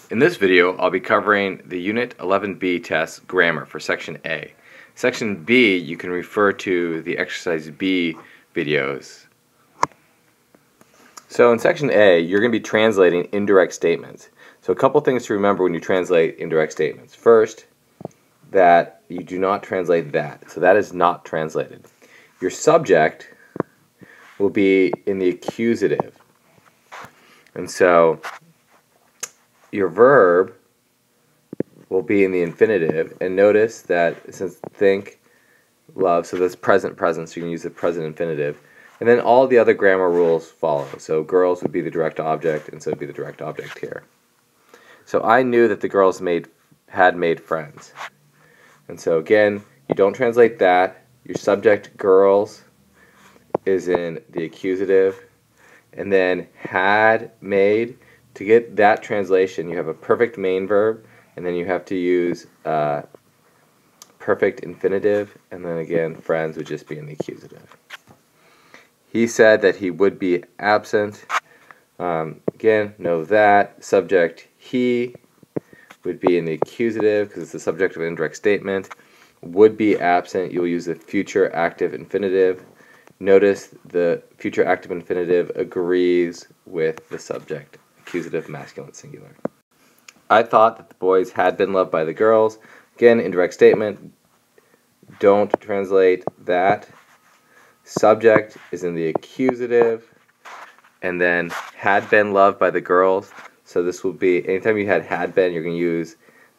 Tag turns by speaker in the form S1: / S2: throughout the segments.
S1: In this video, I'll be covering the Unit 11B test grammar for Section A. Section B, you can refer to the Exercise B videos. So in Section A, you're going to be translating indirect statements. So a couple things to remember when you translate indirect statements. First, that you do not translate that. So that is not translated. Your subject will be in the accusative. And so your verb will be in the infinitive, and notice that since think, love, so that's present, so you can use the present infinitive, and then all the other grammar rules follow. So girls would be the direct object, and so it would be the direct object here. So I knew that the girls had made friends. And so again, you don't translate that. Your subject, girls, is in the accusative, and then had made. To get that translation, you have a perfect main verb, and then you have to use perfect infinitive, and then again, friends would just be in the accusative. He said that he would be absent. Again, know that. Subject, he, would be in the accusative because it's the subject of an indirect statement. Would be absent, you'll use the future active infinitive. Notice the future active infinitive agrees with the subject. Accusative, masculine, singular. I thought that the boys had been loved by the girls. Again, indirect statement. Don't translate that. Subject is in the accusative. And then had been loved by the girls. So this will be, anytime you had been, you're going to use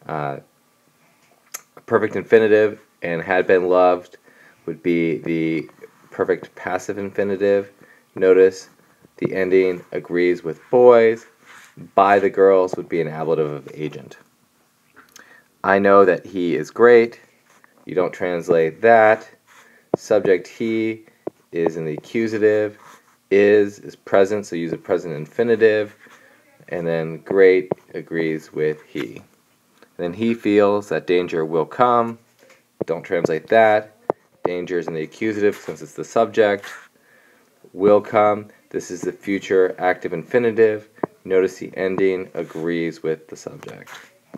S1: perfect infinitive. And had been loved would be the perfect passive infinitive. Notice the ending agrees with boys. By the girls would be an ablative of agent. I know that he is great. You don't translate that. Subject he is in the accusative. Is present, so use a present infinitive. And then great agrees with he. And then he feels that danger will come. Don't translate that. Danger is in the accusative since it's the subject. Will come. This is the future active infinitive. Notice the ending agrees with the subject.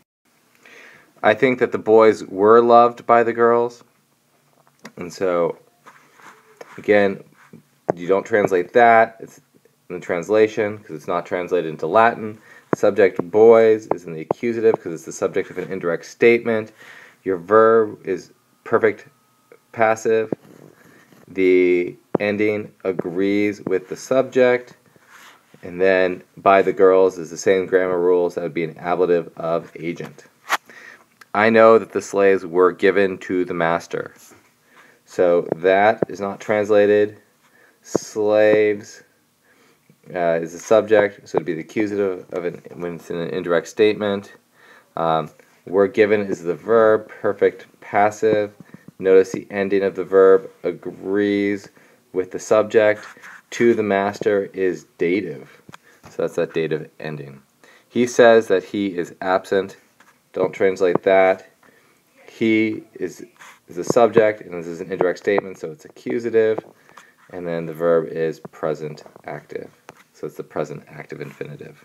S1: I think that the boys were loved by the girls. And so, again, you don't translate that. It's in the translation because it's not translated into Latin. Subject boys is in the accusative because it's the subject of an indirect statement. Your verb is perfect passive. The ending agrees with the subject. And then by the girls is the same grammar rules. That would be an ablative of agent. I know that the slaves were given to the master. So that is not translated. Slaves is the subject, so it would be the accusative of when it's in an indirect statement. Were given is the verb, perfect passive. Notice the ending of the verb agrees with the subject. To the master is dative. So that's that dative ending. He says that he is absent. Don't translate that. He is the subject, and this is an indirect statement, so it's accusative. And then the verb is present active. So it's the present active infinitive.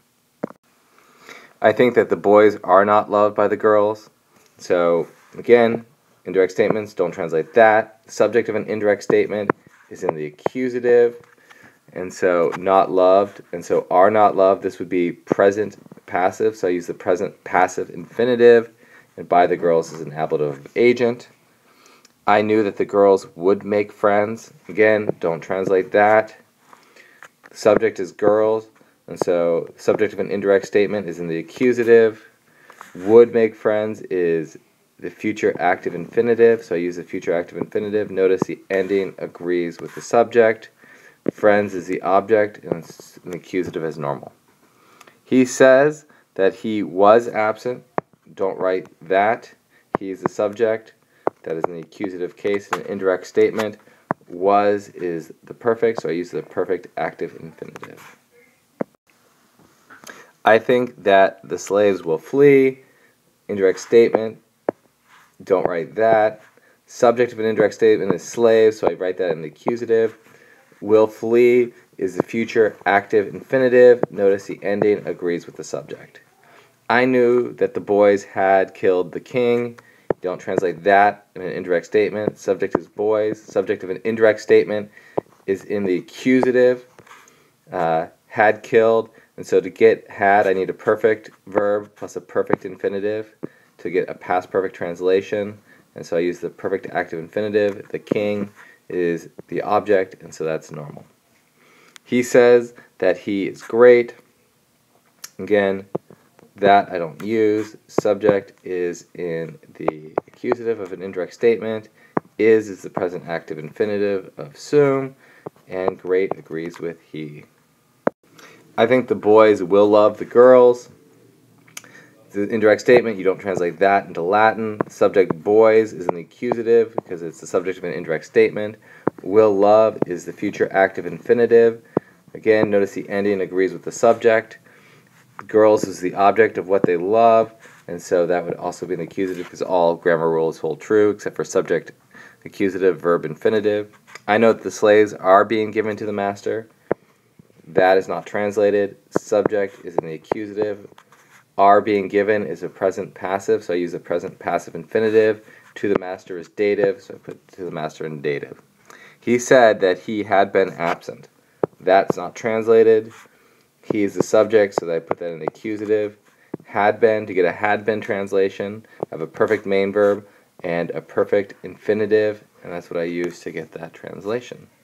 S1: I think that the boys are not loved by the girls. So again, indirect statements, don't translate that. The subject of an indirect statement is in the accusative. And so not loved, and so are not loved, this would be present passive, so I use the present passive infinitive, and by the girls is an ablative of agent. I knew that the girls would make friends. Again, don't translate that. The subject is girls, and so the subject of an indirect statement is in the accusative. Would make friends is the future active infinitive, so I use the future active infinitive. Notice the ending agrees with the subject. Friends is the object, and it's an accusative as normal. He says that he was absent. Don't write that. He is the subject. That is in the accusative case in an indirect statement. Was is the perfect, so I use the perfect active infinitive. I think that the slaves will flee. Indirect statement. Don't write that. Subject of an indirect statement is slave, so I write that in the accusative. Will flee is the future active infinitive. Notice the ending agrees with the subject. I knew that the boys had killed the king. Don't translate that in an indirect statement. Subject is boys. Subject of an indirect statement is in the accusative. Had killed. And so to get had, I need a perfect verb plus a perfect infinitive to get a past perfect translation. And so I use the perfect active infinitive. The king is the object, and so that's normal. He says that he is great. Again, that I don't use. Subject is in the accusative of an indirect statement. Is the present active infinitive of assume. And great agrees with he. I think the boys will love the girls. The indirect statement, you don't translate that into Latin. Subject boys is in the accusative because it's the subject of an indirect statement. Will love is the future active infinitive. Again, notice the ending agrees with the subject. Girls is the object of what they love, and so that would also be in the accusative because all grammar rules hold true except for subject, accusative, verb, infinitive. I note the slaves are being given to the master. That is not translated. Subject is in the accusative. Are being given is a present passive, so I use a present passive infinitive. To the master is dative, so I put to the master in dative. He said that he had been absent. That's not translated. He is the subject, so I put that in the accusative. Had been, to get a had been translation, I have a perfect main verb and a perfect infinitive, and that's what I use to get that translation.